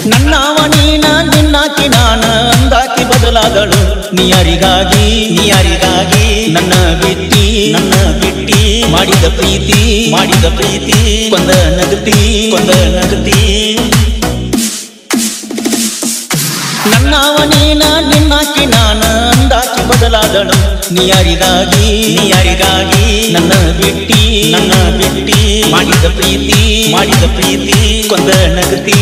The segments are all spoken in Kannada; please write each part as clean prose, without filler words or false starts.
ನನ್ನವ ನೀನ ನಿನ್ನಾಕಿ ನಾನ ಅಂದಾಕಿ ಬದಲಾದಳು ನೀಯಾರಿಗಾಗಿ ನನ್ನ ಬಿಟ್ಟಿ ಮಾಡಿದ ಪ್ರೀತಿ ಕೊಂದ ನಗತಿ ನನ್ನವ ನೀನ ನಿನ್ನಾಕಿ ನಾನ ಅಂದಾಕಿ ಬದಲಾದಳು ನೀಯಾರಿಗಾಗಿ ನನ್ನ ಬಿಟ್ಟಿ ಮಾಡಿದ ಪ್ರೀತಿ ಕೊಂದ ನಗತಿ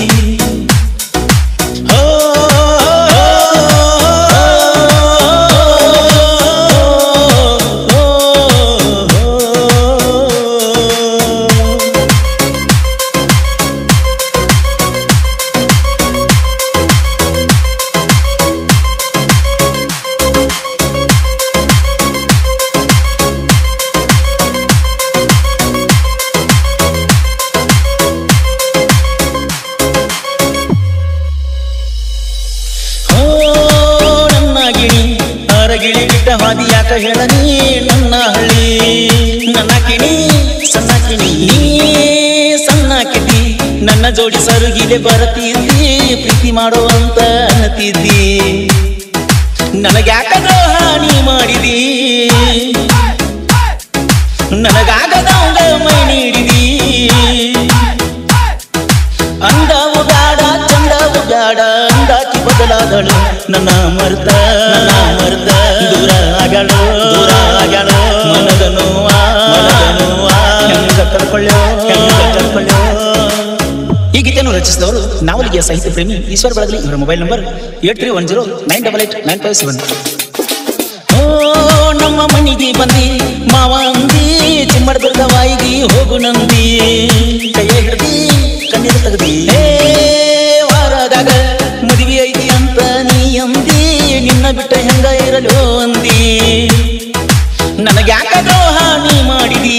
ಗಿಳಿ ಬಿಟ್ಟ ಹಾದಿ ಯಾಕ ಹೇಳನಿ ನನ್ನ ಹಳ್ಳಿ ನನ್ನ ಕಿಣಿ ಸಣ್ಣ ಕಿಣಿ ಸಣ್ಣ ಕಿಟಿ ನನ್ನ ಜೋಡಿ ಸರುಗಿಲೆ ಬರತಿದ್ದಿ ಪ್ರೀತಿ ಮಾಡುವಂತ ಅನ್ನತಿದ್ದಿ ನನಗ್ಯಾಕ ಹಾನಿ ಮಾಡಿದಿ ನನಗಾಗದವಂಗ ಮೈ ನೀಡಿದಿ ಅಂದವು ಬ್ಯಾಡ ಚಂದವು ಬ್ಯಾಡ ಅಂದಾಕಿ ಬದಲಾದಳು ನನ್ನ ಮರ್ದ ದೂರ ಆಗ್ಯಾಳು ಮನದ ನೋವ ಹೆಂಗ ಕಳ್ಕೊಳ್ಳೋ ಈ ಗೀತೆಯನ್ನು ರಚಿಸಿದವರು ನಾವಲಿಗೆಯ ಸಾಹಿತ್ಯ ಪ್ರೇಮಿ ಈಶ್ವರ ಬಳಗಲಿ. ಇವರ ಮೊಬೈಲ್ ನಂಬರ್ 8310988897. ಓ ನಮ್ಮ ಮನಿಗೆ ಬಂದಿ ಮಾವ ಅಂದಿ ಚಿಮ್ಮಡದ ವಾಯಿಗಿ ಹೋಗು ನಂದಿ ಕೈ ಹಿಡ್ದಿ ಕಣ್ಣೀರು ತೆಗ್ದಿ ವಾರದಾಗ ಮದುವೆ ಐತಿ ಅಂತ ನೀ ಅಂದಿ ನಿನ್ನ ಬಿಟ್ಟ ಹೆಂಗ ಇರಲು ಅಂದಿ ನನಗ್ಯಾಕ ಹಾನಿ ಮಾಡಿದಿ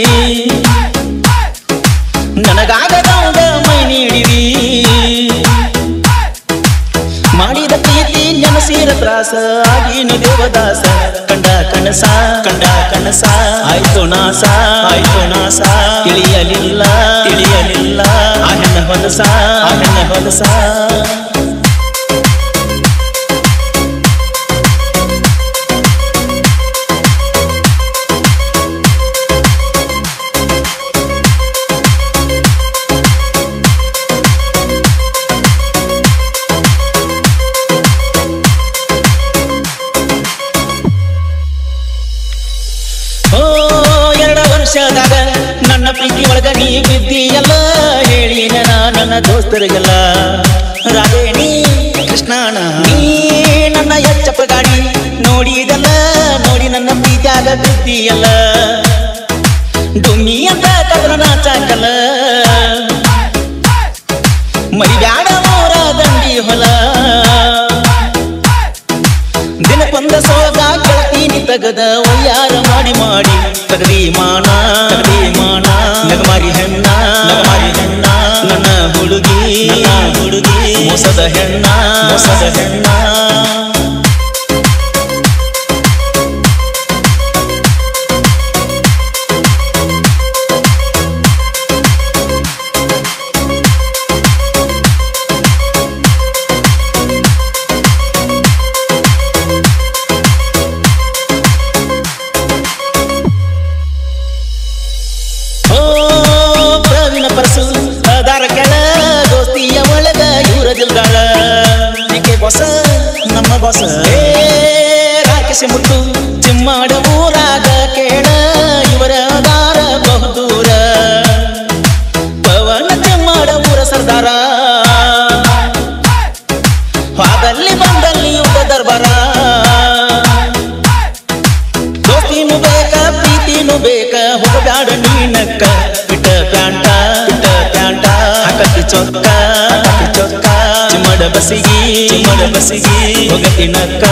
ನನಗಾಗದವಂಗ ಮೈ ನೀಡಿದಿ ಮಾಡಿದ ಪ್ರೀತಿ ನೆನಸಿರ ತ್ರಾಸ ಆಗಿನ ದೇವದಾಸ ಕಂಡ ಕನಸ ಆಯ್ತು ನಾಸ ತಿಳಿಯಲಿಲ್ಲ ಆ ಹೆಣ್ಣ ಹೊಲಸ ವರ್ಷದಾಗ ನನ್ನ ಪ್ರೀತಿ ಒಳಗ ನೀ ಬಿದ್ದಿಯಲ್ಲ ಹೇಳಿ ನನ್ನ ದೋಸ್ತರಿಗೆಲ್ಲ ರಾಧೇಣಿ ಕೃಷ್ಣನ ನೀ ನನ್ನ ಎಚ್ಚಪ್ಪ ಗಾಡಿ ನೋಡಿದಲ್ಲ ನೋಡಿ ನನ್ನ ಪ್ರೀತಿಯಾಗ ಬಿದ್ದಿಯಲ್ಲ ಡುಮ್ಮಿ ಅಂತ ಕದ್ರ ನಾಚಾಕಲ್ಲ ಮರಿಬ್ಯಾಡ ಮೋರ ದಂಡಿ ಹೊಲ ದಿನಕ್ಕೊಂದ ಸೋಗ ಗೆಳತೀನಿ ತಗದ ಒಯ್ಯಾರ ಮಾಡಿ ತಗದಿ ಮಾನ ನಗಮಾರಿ ಹೆಣ್ಣ ನನ್ನ ಹುಡುಗಿ ಮೋಸದ ಹೆಣ್ಣ ಅದಾರ ಕೆಳ ದೋಸ್ತಿಯ ಒಳಗ ಇವರ ದಿಲ್ದಾಳ ಬಾಸ ನಮ್ಮ ಬಾಸ ರಾಕೇಶ ಮುತ್ತು ಚಿಮ್ಮಾಡ ಊರಾಗ ಕೇಳ ಇವರ ಅದಾರ ಬಹುದೂರ ಪವನ ಚಿಮ್ಮಾಡ ಊರ ಸರ್ದಾರ ಹಾದಲ್ಲಿ ಬಂದಲ್ಲಿ ಯುದ್ಧ ದರ್ಬಾರ ದೋಸ್ತಿನೂ ಬೇಕ ಪ್ರೀತಿನೂ ಬೇಕ ಹೋಗಬ್ಯಾಡ ನೀನಕ್ಕ ಬಿಟ್ಟ ಪ್ಯಾಂಟ ಹಾಕಿ ಚೊಕ್ಕ ಚಿಮ್ಮಡ ಬಸಿಗಿ ಹೋಗತಿನಕ್ಕ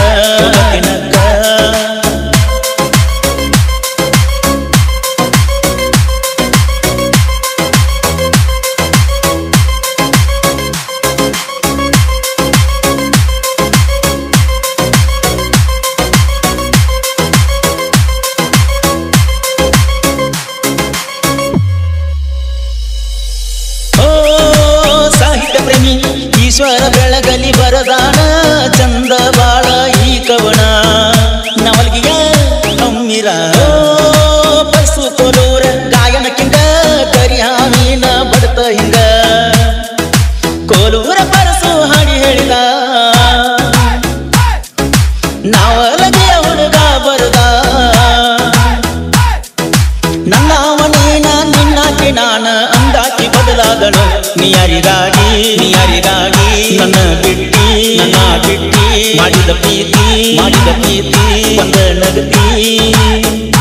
ಮಂದಿರ ಬಸ್ಸು ಕೊಲೂರ ಗಾಯನಕ್ಕಿಂಗ ಕರಿ ಹಾವಿನ ಬಡತ ಹಿಂಗ ಕೋಲೂರ ಪರಸು ಹಾಡಿ ಹೇಳಿದ ನಾವಲಗೆಯ ಹುಡುಗ ಬರುದ ನನ್ನವನೇನ ನಿನ್ನಾಕಿ ನಾನ ಅಂದಾಕಿ ಬದಲಾದಳು ನೀಯಾರಿಗಾಗಿ ನನ್ನ ಬಿಟ್ಟಿ ಮಾಡಿದ ಪ್ರೀತಿ ಒಂದ ನಗತಿ